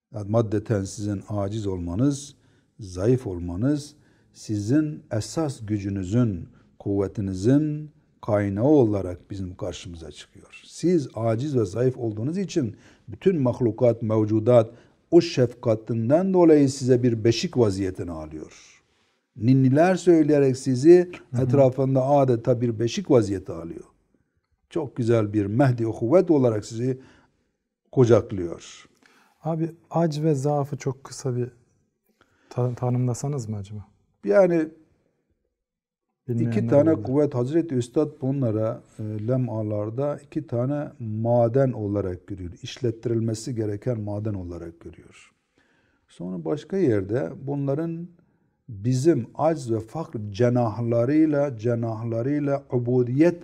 Yani maddeten sizin aciz olmanız, zayıf olmanız sizin esas gücünüzün, kuvvetinizin kaynağı olarak bizim karşımıza çıkıyor. Siz aciz ve zayıf olduğunuz için bütün mahlukat, mevcudat o şefkatinden dolayı size bir beşik vaziyetini alıyor. Ninniler söyleyerek sizi etrafında adeta bir beşik vaziyeti alıyor. Çok güzel bir Mehdi kuvvet olarak sizi kucaklıyor. Abi ac ve zaafı çok kısa bir tanımlasanız mı acaba? Yani Bilmeyenler iki tane olabilir. kuvvet Hazreti Üstad bunlara lemalarda iki tane maden olarak görüyor. İşlettirilmesi gereken maden olarak görüyor. Sonra başka yerde bunların bizim acz ve fakr cenahlarıyla ubudiyet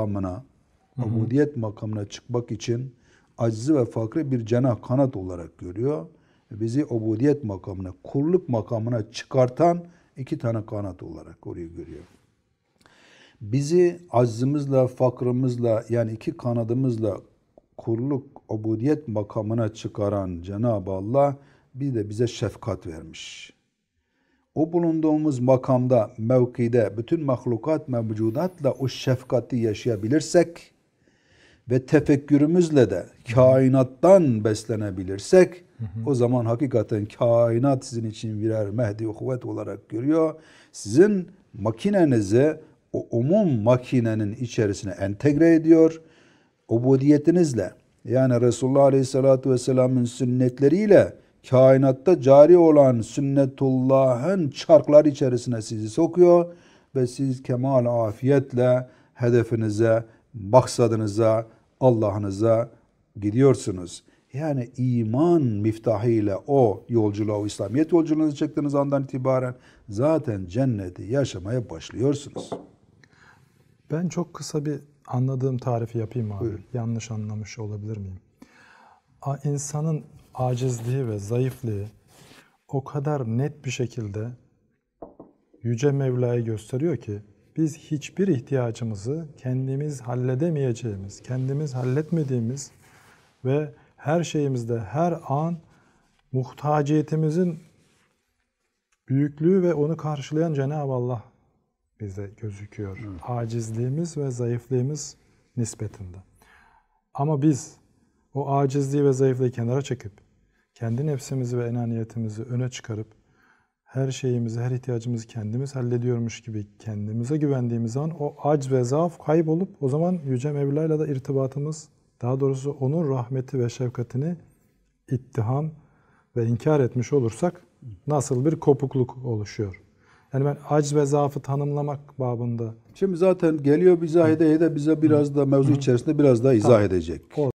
makamına çıkmak için aczı ve fakrı bir cenah kanat olarak görüyor. Bizi ubudiyet makamına, kulluk makamına çıkartan iki tane kanat olarak orayı görüyor. Bizi aczımızla, fakrımızla yani iki kanadımızla kulluk, ubudiyet makamına çıkaran Cenab-ı Allah bir de bize şefkat vermiş. O bulunduğumuz makamda, mevkide bütün mahlukat mevcudatla o şefkati yaşayabilirsek ve tefekkürümüzle de kainattan beslenebilirsek o zaman hakikaten kainat sizin için birer Mehdi kuvvet olarak görüyor. Sizin makinenizi o umum makinenin içerisine entegre ediyor. Ubudiyetinizle yani Resulullah Aleyhisselatü Vesselam'ın sünnetleriyle kainatta cari olan sünnetullah'ın çarklar içerisine sizi sokuyor ve siz kemal afiyetle hedefinize, maksadınıza, Allah'ınıza gidiyorsunuz. Yani iman miftahıyla o yolculuğa, o İslamiyet yolculuğunuzu çıktığınız andan itibaren zaten cenneti yaşamaya başlıyorsunuz. Ben çok kısa bir anladığım tarifi yapayım abi. Buyurun. Yanlış anlamış olabilir miyim? İnsanın acizliği ve zayıflığı o kadar net bir şekilde Yüce Mevla'yı gösteriyor ki biz hiçbir ihtiyacımızı kendimiz halledemeyeceğimiz, kendimiz halletmediğimiz ve her şeyimizde her an muhtaciyetimizin büyüklüğü ve onu karşılayan Cenab-ı Allah bize gözüküyor. Acizliğimiz ve zayıflığımız nispetinde. Ama biz o acizliği ve zayıflığı kenara çekip kendi nefsimizi ve enaniyetimizi öne çıkarıp her şeyimizi, her ihtiyacımızı kendimiz hallediyormuş gibi kendimize güvendiğimiz zaman o acz ve zaaf kaybolup o zaman Yüce Mevla'yla da irtibatımız, daha doğrusu onun rahmeti ve şefkatini ittiham ve inkar etmiş olursak nasıl bir kopukluk oluşuyor. Yani ben acz ve zaafı tanımlamak babında. Şimdi zaten geliyor izah ede bize biraz da mevzu içerisinde biraz daha izah edecek.